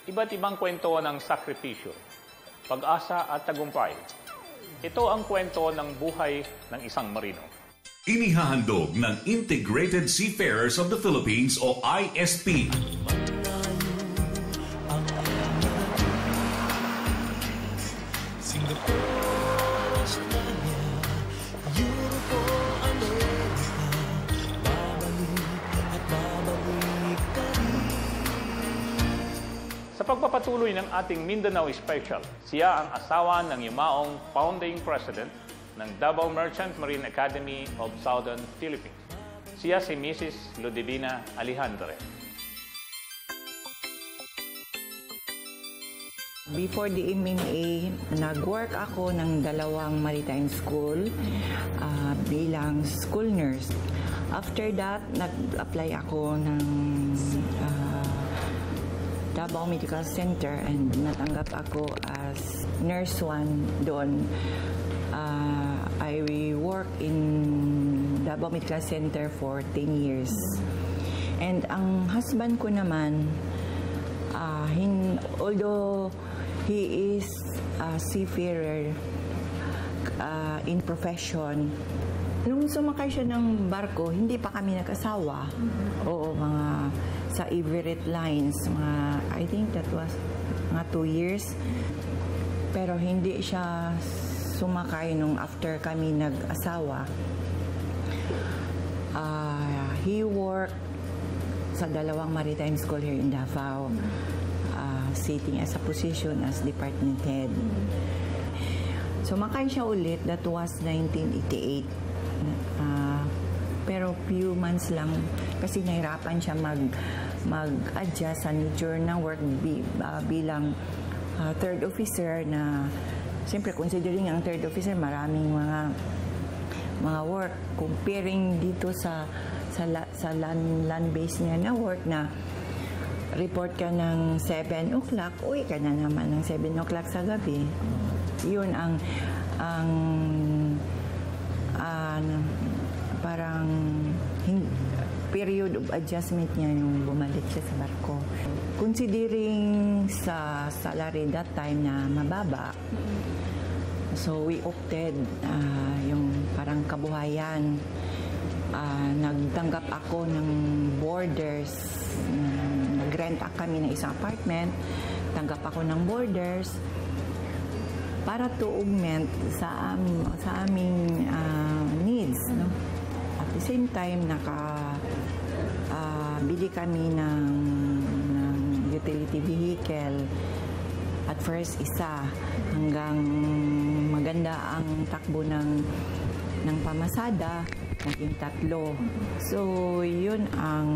Iba't ibang kwento ng sakripisyo, pag-asa at tagumpay. Ito ang kwento ng buhay ng isang marino. Inihahandog ng Integrated Seafarers of the Philippines o ISP. Sa pagpapatuloy ng ating Mindanao Special, siya ang asawa ng yumaong founding president ng Davao Merchant Marine Academy of Southern Philippines. Siya si Mrs. Ludivina Alejandre. Before the MMA, nag-work ako ng 2 maritime school bilang school nurse. After that, nag-apply ako ng Davao Medical Center and natanggap ako as nurse 1 doon. I work in Davao Medical Center for 10 years. And ang husband ko naman, although he is a seafarer in profession, nung sumakay siya ng barko, hindi pa kami nag-asawa. Oo, mga sa Everett Lines, I think that was mga 2 years. Pero hindi siya sumakay nung after kami nag-asawa. He worked sa 2 maritime school here in Davao, sitting as a position as department head. Sumakay siya ulit, that was 1988. Pero few months lang kasi nahirapan siya mag-adjust sa nature ng work bilang third officer na siyempre considering ang third officer maraming mga work comparing dito sa land base niya na work na report ka ng 7 o'clock, uwi ka na naman ng 7 o'clock sa gabi. Yun ang parang period of adjustment niya yung bumalik siya sa barko. Considering sa salary that time na mababa, so we opted yung parang kabuhayan. Nagtanggap ako ng boarders. Nag-rent kami ng isang apartment. Tanggap ako ng boarders para to augment sa aming needs. No? At the same time, bili kami ng utility vehicle. At first, isa. Hanggang maganda ang takbo ng pamasada, naging 3. So, yun ang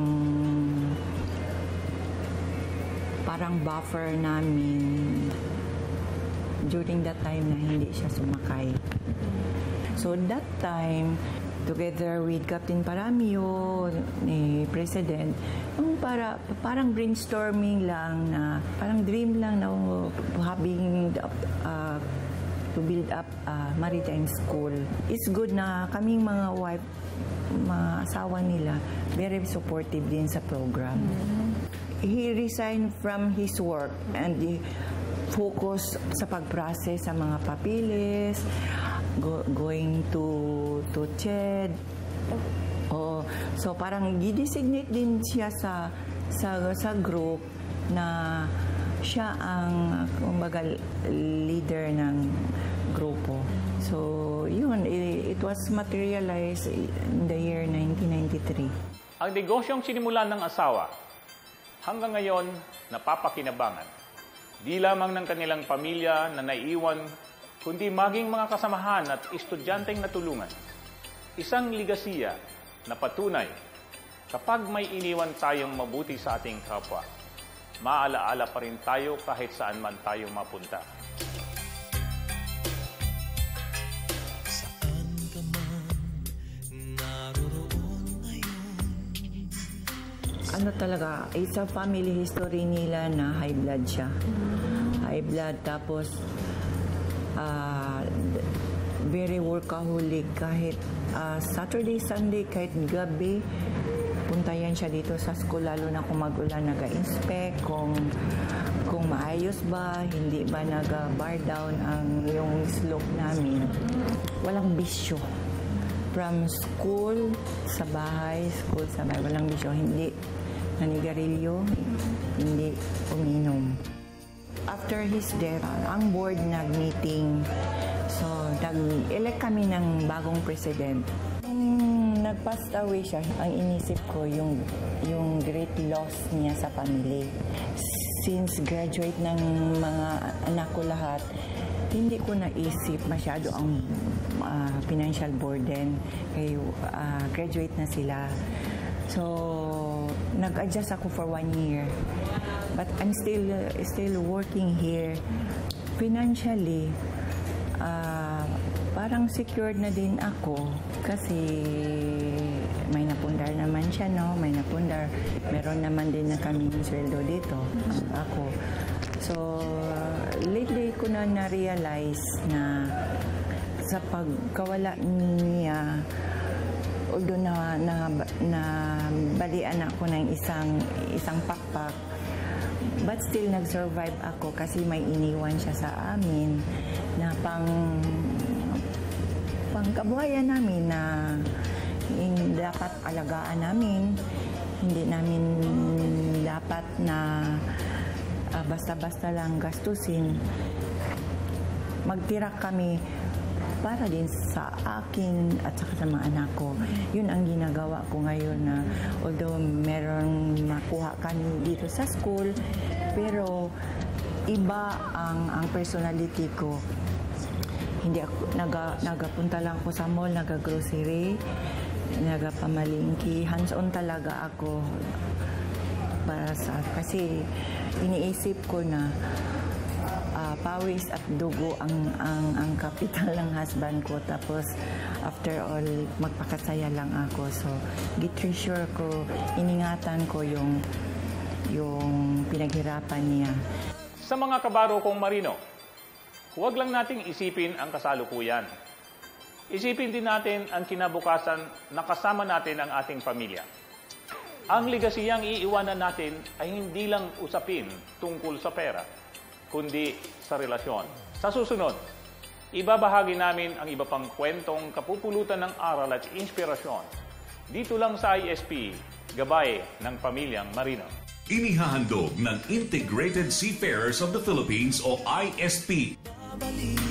parang buffer namin during that time na hindi siya sumakay. So, that time, together with Captain Paramio, ni President, parang brainstorming lang na, parang dream lang na having to build up a maritime school. It's good na kaming mga wife, mga asawa nila, very supportive din sa program. He resigned from his work and he focused sa pag-process sa mga papilis, going to CHED. So parang i-designate din siya sa group na siya ang kumbaga leader ng grupo. So yun, it was materialized in the year 1993. Ang negosyong sinimulan ng asawa, hanggang ngayon napapakinabangan. Di lamang ng kanilang pamilya na naiiwan, kundi maging mga kasamahan at estudyanteng natulungan. Isang ligasiya na patunay, kapag may iniwan tayong mabuti sa ating kapwa, maalaala pa rin tayo kahit saan man tayo mapunta. Saan ka man naroroon ngayon? Ano talaga, isa family history nila na high blood siya. High blood, tapos very workaholic kahit Saturday, Sunday, kahit gabi, Puntayan siya dito sa school, lalo na kung mag-ulan, nag-inspect, kung maayos ba, hindi ba nag-bar down ang yung slope namin. Walang bisyo. From school sa bahay, walang bisyo. Hindi nanigarilyo, hindi uminom. After his death, ang board nag-meeting. So, nag-elect kami ng bagong president. Nung nag-passed away siya, ang inisip ko yung great loss niya sa family. Since graduate ng mga anak ko lahat, hindi ko naisip masyado ang financial burden. Kaya graduate na sila. So, nag-adjust ako for 1 year. But I'm still working here. Financially, parang secured na din ako kasi may napundar naman siya, no? May napundar. Meron naman din na kaming sweldo dito, ako. So, lately ko na na-realize na sa pagkawala niya, although na balian ako ng isang pakpak, but still nag-survive ako kasi may iniwan siya sa amin na pangkabuhayan namin na dapat alagaan namin. Hindi namin dapat na basta-basta lang gastusin. Magtira kami para din sa akin at saka sa mga anak ko. Yun ang ginagawa ko ngayon na although meron makuha kami dito sa school, pero iba ang personality ko. Hindi ako, nagapunta lang ako sa mall, nagagrocery, nagapamalingki, hands-on talaga ako. Kasi iniisip ko na pawis at dugo ang kapital ng husband ko. Tapos, after all, magpakasaya lang ako. So, gitreasure ko, iningatan ko yung pinaghirapan niya. Sa mga kabaro kong Marino, huwag lang nating isipin ang kasalukuyan. Isipin din natin ang kinabukasan na kasama natin ang ating pamilya. Ang legasiyang iiwanan natin ay hindi lang usapin tungkol sa pera, kundi sa relasyon. Sa susunod, ibabahagi namin ang iba pang kwentong kapupulutan ng aral at inspirasyon. Dito lang sa ISP, gabay ng pamilyang Marino. Inihahandog ng Integrated Seafarers of the Philippines o ISP.